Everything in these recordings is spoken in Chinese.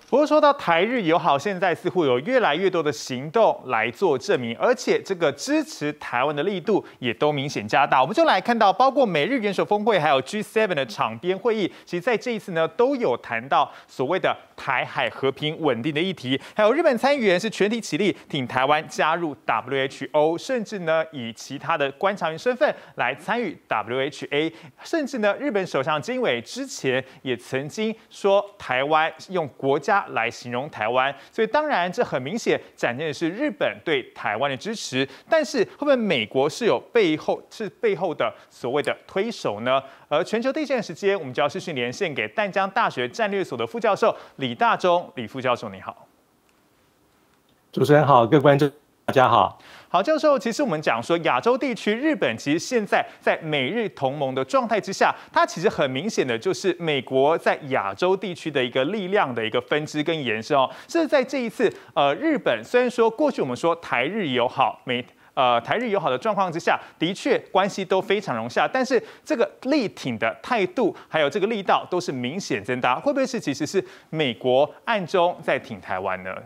不过说到台日友好，现在似乎有越来越多的行动来做证明，而且这个支持台湾的力度也都明显加大。我们就来看到，包括美日元首峰会，还有 G7 的场边会议，其实在这一次呢，都有谈到所谓的台海和平稳定的议题。还有日本参议员是全体起立挺台湾加入 WHO， 甚至呢以其他的观察员身份来参与 WHA， 甚至呢日本首相菅义伟之前也曾经说台湾用国家来形容台湾，所以当然这很明显展现的是日本对台湾的支持，但是会不会美国是有背后的所谓的推手呢？而全球第一线的时间，我们就要视讯连线给淡江大学战略所的副教授李大中，李副教授你好。 主持人好，各位观众大家好。 好，教授，其实我们讲说亚洲地区，日本其实现在在美日同盟的状态之下，它其实很明显的就是美国在亚洲地区的一个力量的一个分支跟延伸哦。是在这一次，日本虽然说过去我们说台日友好，台日友好的状况之下，的确关系都非常融洽，但是这个力挺的态度还有这个力道都是明显增大，会不会是其实是美国暗中在挺台湾呢？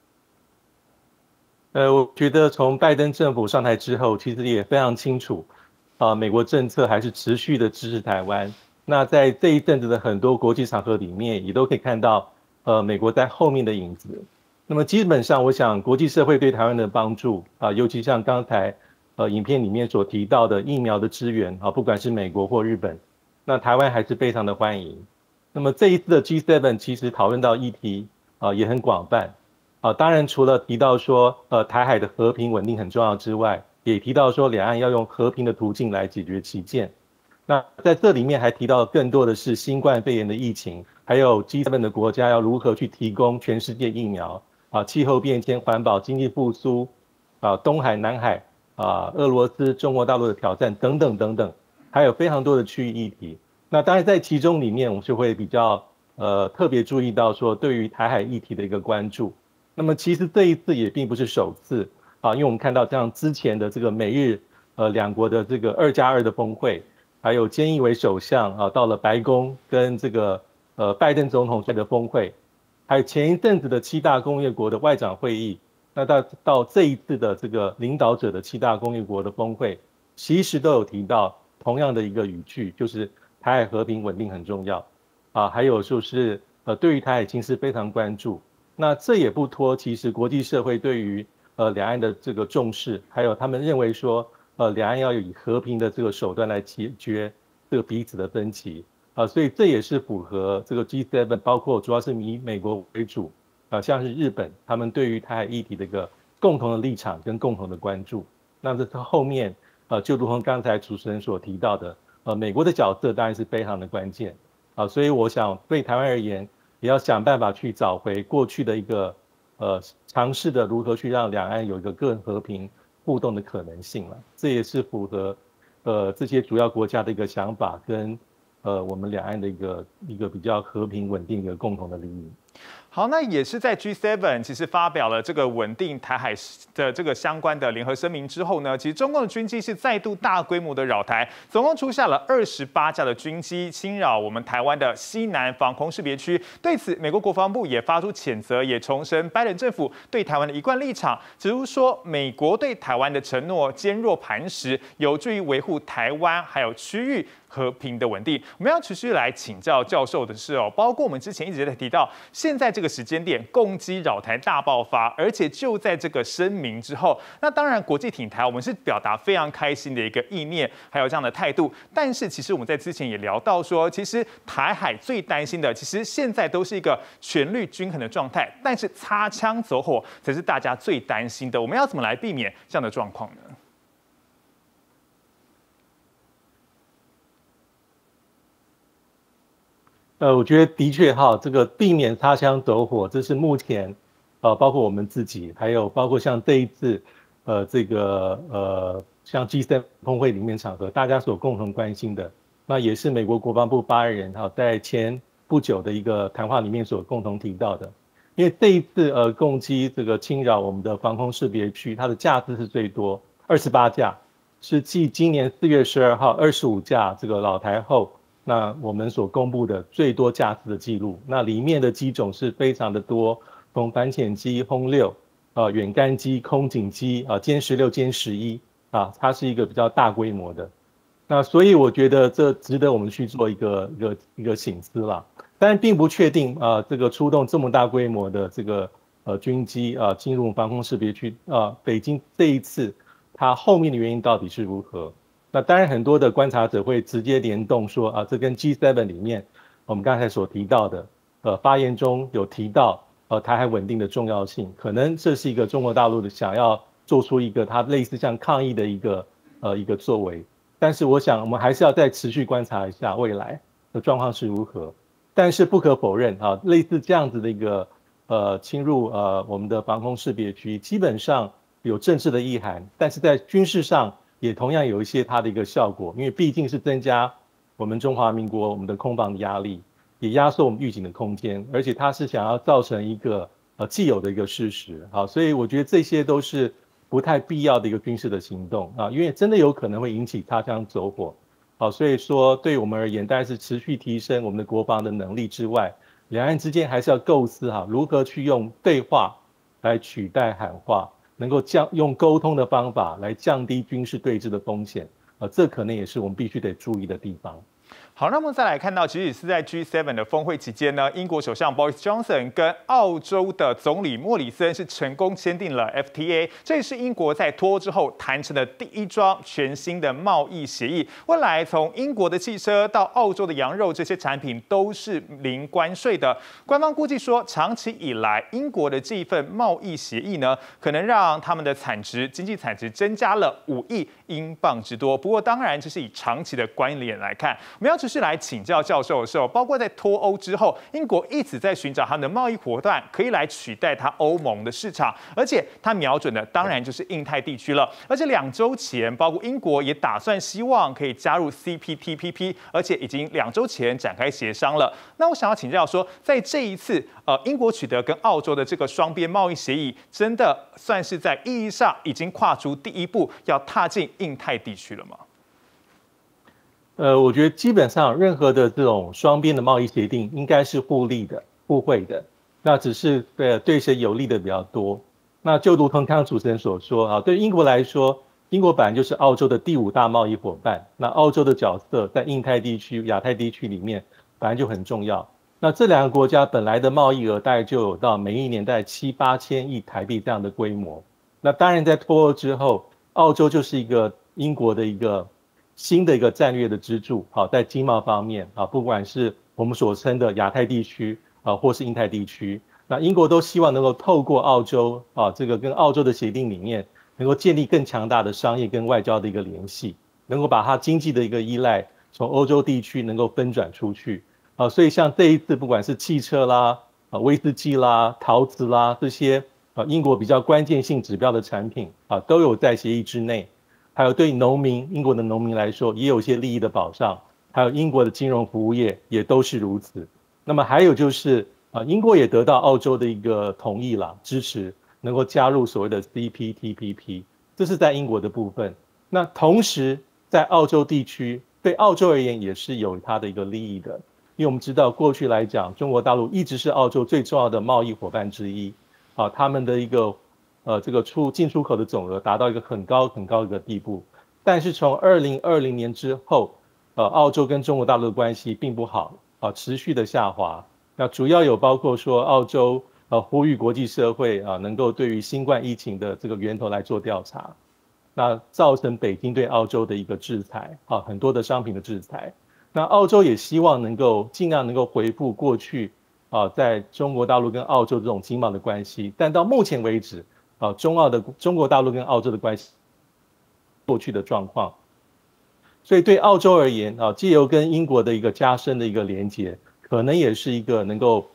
我觉得从拜登政府上台之后，其实也非常清楚，美国政策还是持续的支持台湾。那在这一阵子的很多国际场合里面，也都可以看到，美国在后面的影子。那么基本上，我想国际社会对台湾的帮助尤其像刚才影片里面所提到的疫苗的支援不管是美国或日本，那台湾还是非常的欢迎。那么这一次的 G7 其实讨论到议题也很广泛。当然除了提到说台海的和平稳定很重要之外，也提到说两岸要用和平的途径来解决歧见。那在这里面还提到更多的是新冠肺炎的疫情，还有 G7 的国家要如何去提供全世界疫苗气候变迁、环保、经济复苏东海、南海俄罗斯、中国大陆的挑战等等等等，还有非常多的区域议题。那当然在其中里面，我们就会比较特别注意到说对于台海议题的一个关注。那么其实这一次也并不是首次因为我们看到像之前的这个美日两国的这个2+2的峰会，还有菅义伟首相到了白宫跟这个拜登总统的峰会，还有前一阵子的7大工业国的外长会议，那到这一次的这个领导者的7大工业国的峰会，其实都有提到同样的一个语句，就是台海和平稳定很重要还有就是对于台海情势非常关注。那这也不脱其实国际社会对于两岸的这个重视，还有他们认为说两岸要以和平的这个手段来解决这个彼此的分歧所以这也是符合这个 G7 包括主要是以美国为主像是日本他们对于台海议题的一个共同的立场跟共同的关注。那这后面就如同刚才主持人所提到的美国的角色当然是非常的关键所以我想对台湾而言，也要想办法去找回过去的一个尝试的如何去让两岸有一个更和平互动的可能性了。这也是符合这些主要国家的一个想法跟我们两岸的一个比较和平稳定的一个共同的利益。 好，那也是在 G7 其实发表了这个稳定台海的这个相关的联合声明之后呢，其实中共的军机是再度大规模的扰台，总共出下了28架的军机侵扰我们台湾的西南防空识别区。对此，美国国防部也发出谴责，也重申拜登政府对台湾的一贯立场，指出说美国对台湾的承诺坚若磐石，有助于维护台湾还有区域和平的稳定。我们要持续来请教教授的是包括我们之前一直在提到，现在这个时间点共机扰台大爆发，而且就在这个声明之后，那当然国际挺台我们是表达非常开心的一个意念，还有这样的态度。但是其实我们在之前也聊到说，其实台海最担心的，其实现在都是一个权力均衡的状态，但是擦枪走火才是大家最担心的。我们要怎么来避免这样的状况呢？ 我觉得的确这个避免擦枪走火，这是目前包括我们自己，还有包括像这一次这个像 G7 峰会里面场合，大家所共同关心的，那也是美国国防部发言人在前不久的一个谈话里面所共同提到的。因为这一次共机这个侵扰我们的防空识别区，它的架次是最多28架，是继今年4月12号25架这个扰台后那我们所公布的最多架次的记录，那里面的机种是非常的多，从反潜机、轰六、远干机、空警机、歼16、歼11它是一个比较大规模的。那所以我觉得这值得我们去做一个省思啦。当然并不确定这个出动这么大规模的这个军机进入防空识别区北京这一次它后面的原因到底是如何？那当然很多的观察者会直接联动说这跟 G7 里面我们刚才所提到的发言中有提到台海稳定的重要性，可能这是一个中国大陆的想要做出一个它类似像抗议的一个作为。但是我想我们还是要再持续观察一下未来的状况是如何。但是不可否认类似这样子的一个侵入我们的防空识别区，基本上有政治的意涵，但是在军事上也同样有一些它的一个效果，因为毕竟是增加我们中华民国我们的空防的压力，也压缩我们预警的空间，而且它是想要造成一个既有的一个事实。好，所以我觉得这些都是不太必要的一个军事的行动因为真的有可能会引起擦枪走火。好，所以说对我们而言，当然是持续提升我们的国防的能力之外，两岸之间还是要构思如何去用对话来取代喊话，能够用沟通的方法来降低军事对峙的风险这可能也是我们必须得注意的地方。 好，那么再来看到，其实是在 G7 的峰会期间呢，英国首相 Boris Johnson 跟澳洲的总理莫里森是成功签订了 FTA， 这也是英国在脱欧之后谈成的第一桩全新的贸易协议。未来从英国的汽车到澳洲的羊肉，这些产品都是零关税的。官方估计说，长期以来，英国的这一份贸易协议呢，可能让他们的经济产值增加了5亿英镑之多。不过，当然这是以长期的观点来看，我们要是来请教教授的时候，包括在脱欧之后，英国一直在寻找他们的贸易伙伴可以来取代它欧盟的市场，而且它瞄准的当然就是印太地区了。而且2周前，包括英国也打算希望可以加入 CPTPP， 而且已经2周前展开协商了。那我想要请教说，在这一次英国取得跟澳洲的这个双边贸易协议，真的算是在意义上已经跨出第一步，要踏进印太地区了吗？ 我觉得基本上任何的这种双边的贸易协定应该是互利的、互惠的，那只是对谁有利的比较多。那就如同刚刚主持人所说对英国来说，英国本来就是澳洲的第5大贸易伙伴，那澳洲的角色在印太地区、亚太地区里面本来就很重要。那这2个国家本来的贸易额大概就有到每一年大概7、8千亿台币这样的规模。那当然在脱欧之后，澳洲就是一个英国的一个新的一个战略的支柱在经贸方面不管是我们所称的亚太地区或是印太地区，那英国都希望能够透过澳洲这个跟澳洲的协定里面，能够建立更强大的商业跟外交的一个联系，能够把它经济的一个依赖从欧洲地区能够分转出去所以像这一次不管是汽车啦威士忌啦、陶瓷啦这些英国比较关键性指标的产品都有在协议之内。还有对农民，英国的农民来说也有一些利益的保障，还有英国的金融服务业也都是如此。那么还有就是英国也得到澳洲的一个同意啦，支持能够加入所谓的 CPTPP， 这是在英国的部分。那同时在澳洲地区，对澳洲而言也是有它的一个利益的，因为我们知道过去来讲，中国大陆一直是澳洲最重要的贸易伙伴之一他们的一个这个进出口的总额达到一个很高的一个地步，但是从2020年之后，澳洲跟中国大陆的关系并不好持续的下滑。那主要有包括说澳洲呼吁国际社会能够对于新冠疫情的这个源头来做调查，那造成北京对澳洲的一个制裁很多的商品的制裁。那澳洲也希望能够尽量能够恢复过去在中国大陆跟澳洲这种经贸的关系，但到目前为止中国大陆跟澳洲的关系过去的状况，所以对澳洲而言藉由跟英国的一个加深的一个连结，可能也是一个能够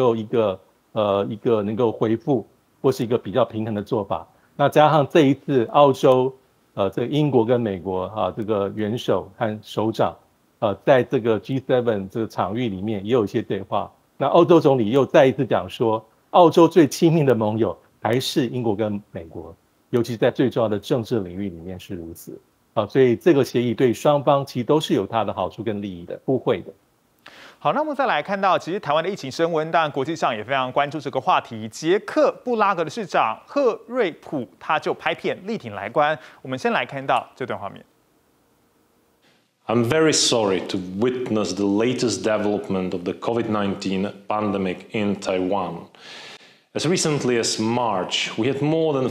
能够恢复或是一个比较平衡的做法。那加上这一次澳洲这个英国跟美国这个元首和首长在这个 G7 这个场域里面也有一些对话。那欧洲总理又再一次讲说，澳洲最亲密的盟友还是英国跟美国，尤其在最重要的政治领域里面是如此。 所以这个协议对双方其实都是有它的好处跟利益的，互惠的。 好，那么再来看到，其实台湾的疫情升温，当然国际上也非常关注这个话题。捷克布拉格的市长赫瑞普他就拍片力挺来关。我们先来看到这段画面。 I'm very sorry to witness the latest development of the COVID-19 pandemic in Taiwan. As recently as March, we had more than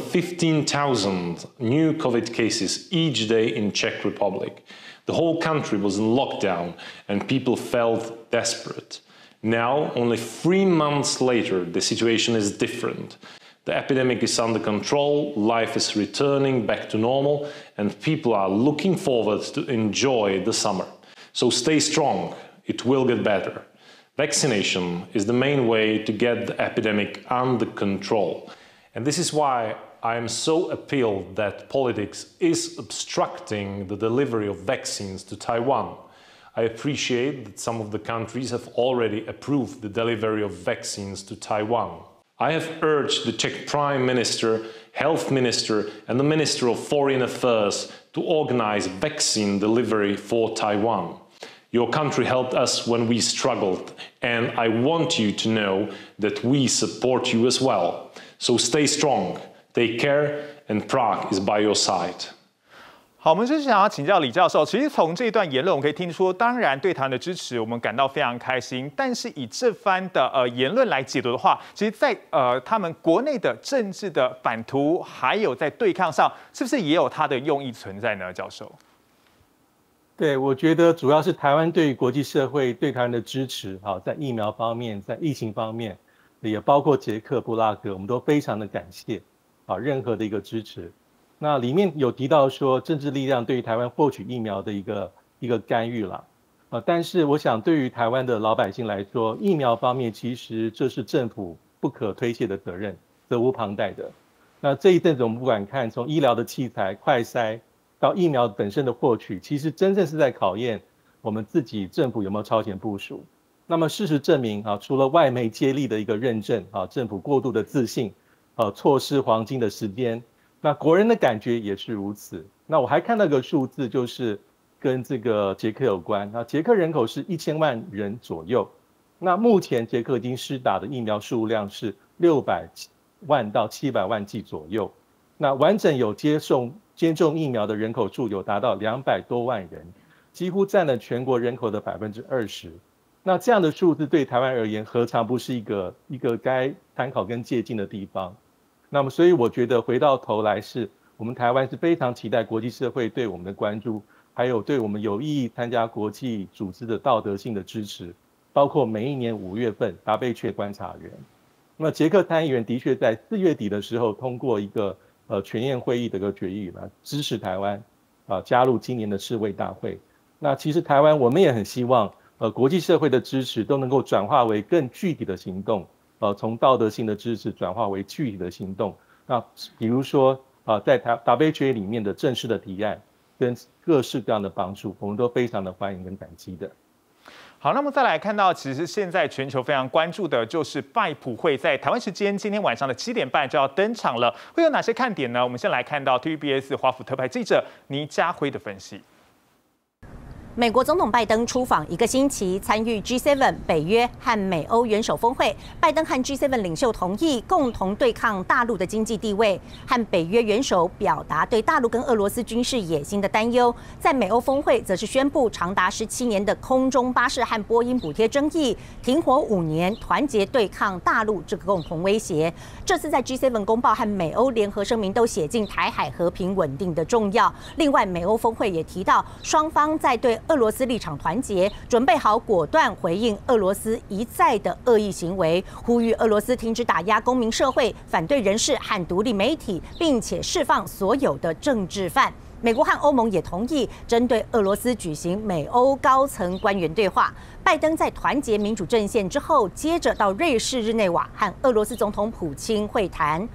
15,000 new COVID cases each day in Czech Republic. The whole country was in lockdown and people felt desperate. Now, only 3 months later, the situation is different. The epidemic is under control, life is returning back to normal, and people are looking forward to enjoy the summer. So stay strong, it will get better. Vaccination is the main way to get the epidemic under control. And this is why I am so appalled that politics is obstructing the delivery of vaccines to Taiwan. I appreciate that some of the countries have already approved the delivery of vaccines to Taiwan. I have urged the Czech Prime Minister, Health Minister, and the Minister of Foreign Affairs to organize vaccine delivery for Taiwan. Your country helped us when we struggled, and I want you to know that we support you as well. So stay strong. Take care, and Prague is by your side. 好，我们就是想要请教李教授。其实从这段言论，我们可以听出，当然对台湾的支持，我们感到非常开心。但是以这番的言论来解读的话，其实在他们国内的政治的版图，还有在对抗上，是不是也有它的用意存在呢？教授？ 对，我觉得主要是台湾对于国际社会对台湾的支持，在疫苗方面，在疫情方面，也包括捷克布拉格，我们都非常的感谢。任何的一个支持，那里面有提到说政治力量对于台湾获取疫苗的一个干预啦，但是我想对于台湾的老百姓来说，疫苗方面其实这是政府不可推卸的责任，责无旁贷的。那这一阵子我们不管看从医疗的器材、快筛到疫苗本身的获取，其实真正是在考验我们自己政府有没有超前部署。那么事实证明除了外媒接力的一个认证政府过度的自信。错失黄金的时间，那国人的感觉也是如此。那我还看到一个数字，就是跟这个捷克有关。那捷克人口是1000万人左右，那目前捷克已经施打的疫苗数量是600万到700万剂左右。那完整有接种疫苗的人口数有达到200多万人，几乎占了全国人口的20%。那这样的数字对台湾而言，何尝不是一个该参考跟借鉴的地方？那么，所以我觉得回到头来是，我们台湾是非常期待国际社会对我们的关注，还有对我们有意义参加国际组织的道德性的支持，包括每一年5月份WHO观察员。那么捷克参议员的确在4月底的时候通过一个全院会议的一个决议支持台湾加入今年的世卫大会。那其实台湾我们也很希望国际社会的支持都能够转化为更具体的行动。从道德性的支持转化为具体的行动。那比如说在WHO里面的正式的提案跟各式各样的帮助，我们都非常的欢迎跟感激的。 好，那么再来看到，其实现在全球非常关注的就是拜普会在台湾时间今天晚上的7点半就要登场了，会有哪些看点呢？我们先来看到 TVBS 华府特派记者倪家辉的分析。 美国总统拜登出访1个星期，参与 G7 北约和美欧元首峰会。拜登和 G7 领袖同意共同对抗大陆的经济地位，和北约元首表达对大陆跟俄罗斯军事野心的担忧。在美欧峰会，则是宣布长达17年的空中巴士和波音补贴争议停火5年，团结对抗大陆这个共同威胁。这次在 G7 公报和美欧联合声明都写进台海和平稳定的重要。另外，美欧峰会也提到，双方在对俄罗斯立场团结，准备好果断回应俄罗斯一再的恶意行为，呼吁俄罗斯停止打压公民社会、反对人士和独立媒体，并且释放所有的政治犯。美国和欧盟也同意针对俄罗斯举行美欧高层官员对话。拜登在团结民主阵线之后，接着到瑞士日内瓦和俄罗斯总统普京会谈。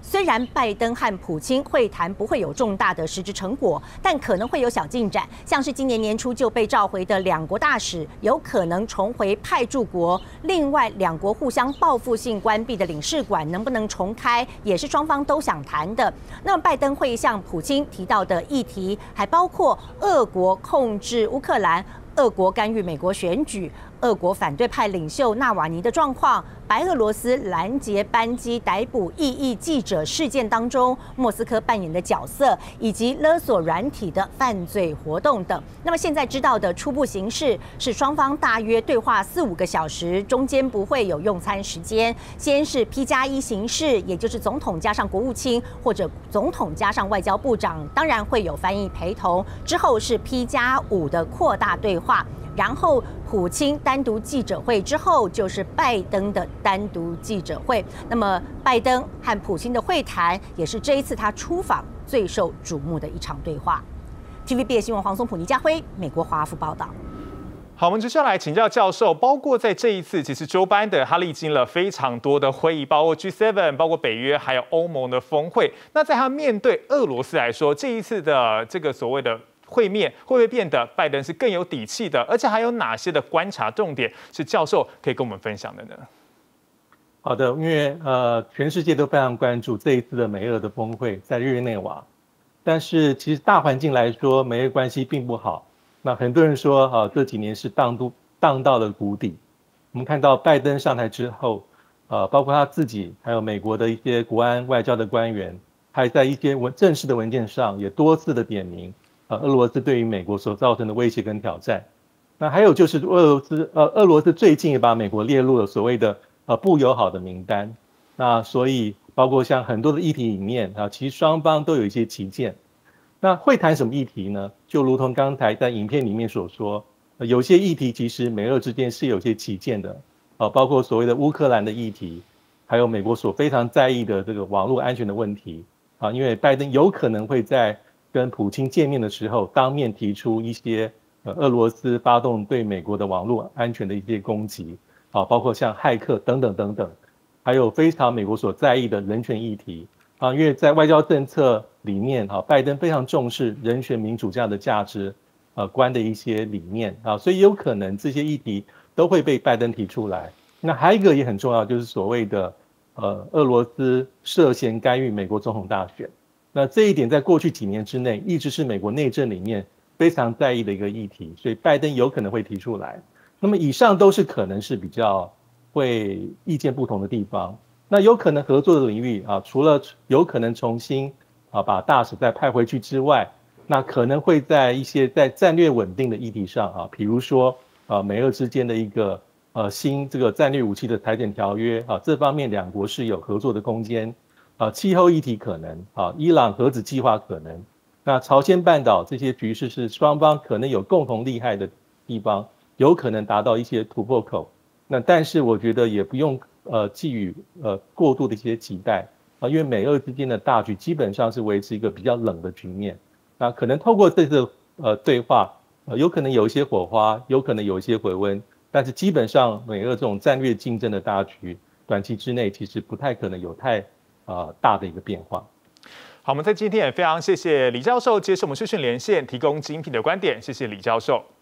虽然拜登和普京会谈不会有重大的实质成果，但可能会有小进展，像是今年年初就被召回的两国大使有可能重回派驻国。另外，两国互相报复性关闭的领事馆能不能重开，也是双方都想谈的。那么，拜登会向普京提到的议题，还包括俄国控制乌克兰、俄国干预美国选举、俄国反对派领袖纳瓦尼的状况、白俄罗斯拦截班机逮捕异议记者事件当中莫斯科扮演的角色，以及勒索软体的犯罪活动等。那么现在知道的初步形势是，双方大约对话4-5个小时，中间不会有用餐时间。先是P+1形式，也就是总统加上国务卿或者总统加上外交部长，当然会有翻译陪同。之后是P+5的扩大对话。然后普京单独记者会之后，就是拜登的单独记者会。那么拜登和普京的会谈，也是这一次他出访最受瞩目的一场对话。TVBS 新闻黄松普、倪家辉，美国华府报道。 好，我们接下来请教教授，包括在这一次，其实Joe Biden他历经了非常多的会议，包括 G7， 包括北约，还有欧盟的峰会。那在他面对俄罗斯来说，这一次的这个所谓的会面会不会变得拜登是更有底气的？而且还有哪些的观察重点是教授可以跟我们分享的呢？ 好的，因为全世界都非常关注这一次的美俄的峰会在日内瓦，但是其实大环境来说，美俄关系并不好。那很多人说这几年是荡到了谷底。我们看到拜登上台之后，包括他自己，还有美国的一些国安外交的官员，还在一些正式的文件上也多次的点名俄罗斯对于美国所造成的威胁跟挑战。那还有就是俄罗斯最近也把美国列入了所谓的不友好的名单。那所以包括像很多的议题里面其实双方都有一些歧见。那会谈什么议题呢？就如同刚才在影片里面所说，有些议题其实美俄之间是有些歧见的，包括所谓的乌克兰的议题，还有美国所非常在意的这个网络安全的问题因为拜登有可能会在跟普京见面的时候当面提出一些俄罗斯发动对美国的网络安全的一些攻击包括像骇客等等等等，还有非常美国所在意的人权议题因为在外交政策里面拜登非常重视人权民主这样的价值观的一些理念所以有可能这些议题都会被拜登提出来。那还有一个也很重要，就是所谓的俄罗斯涉嫌干预美国总统大选。那这一点在过去几年之内一直是美国内政里面非常在意的一个议题，所以拜登有可能会提出来。那么以上都是可能是比较会意见不同的地方。那有可能合作的领域除了有可能重新把大使再派回去之外，那可能会在一些在战略稳定的议题上比如说美俄之间的一个新这个战略武器的裁减条约这方面两国是有合作的空间。气候议题可能伊朗核子计划可能，那朝鲜半岛这些局势是双方可能有共同利害的地方，有可能达到一些突破口。那但是我觉得也不用寄予过度的一些期待因为美俄之间的大局基本上是维持一个比较冷的局面。那可能透过这次对话有可能有一些火花，有可能有一些回温，但是基本上美俄这种战略竞争的大局短期之内其实不太可能有太大的一个变化。 好，我们在今天也非常谢谢李教授接受我们视讯连线，提供精辟的观点，谢谢李教授。